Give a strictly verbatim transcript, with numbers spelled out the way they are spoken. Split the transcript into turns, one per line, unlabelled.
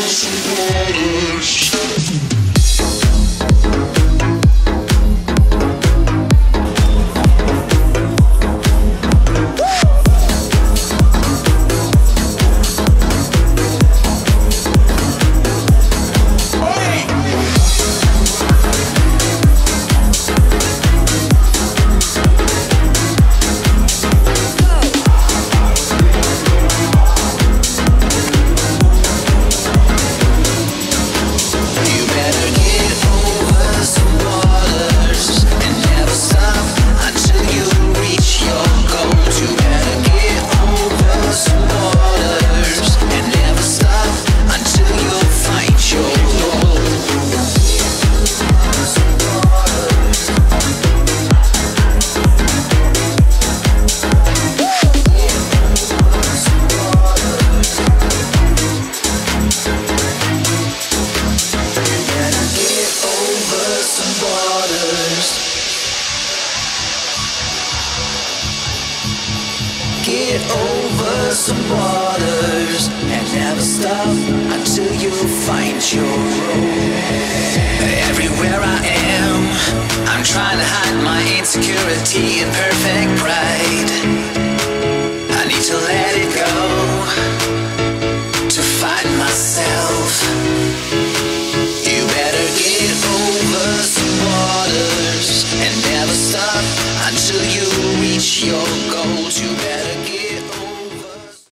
Get over some waters and never stop until you find your road. Everywhere I am, I'm trying to hide my insecurity and perfect pride.